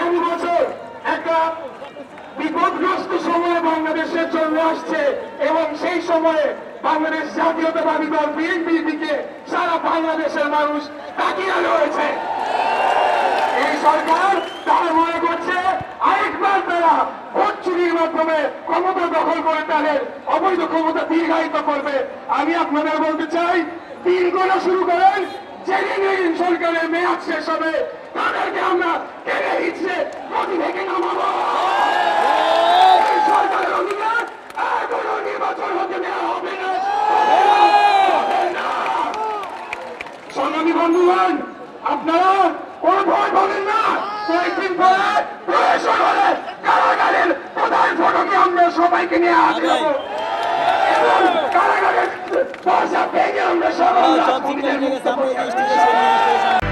আগামী বছর একটা বিপদগ্রস্ত সময় বাংলাদেশের জন্য আসছে এবং সেই সময়ে বাংলাদেশ জাতীয়তাবাদী দল বিএনপির দিকে সারা বাংলাদেশের মানুষ তাকিয়ে রয়েছে। এই সরকার তারা মনে করছে আরেকবার তারা ভোট চুরির মাধ্যমে ক্ষমতা দখল করে তাদের অবৈধ ক্ষমতা দীর্ঘায়িত করবে। আমি আপনাদের বলতে চাই, দিন গোনা শুরু করেন, যেদিন এই সরকারের মেয়াদ শেষ হবে তাদেরকে আমরা টেনে হিচড়ে গতি থেকে নামাবো। এই সরকারের অধিকার আর কোনো নির্বাচন হতে দেওয়া হবে না। সংগ্রামী বন্ধুগণ, আপনারা কোনো ভয় পাবেন না। কয়েকদিন পরে প্রয়োজন হলে কারাগারের প্রধান ফটকে আমরা সবাইকে নিয়ে আসবো এবং কারাগারের দরজা ভেঙে আমরা সবাই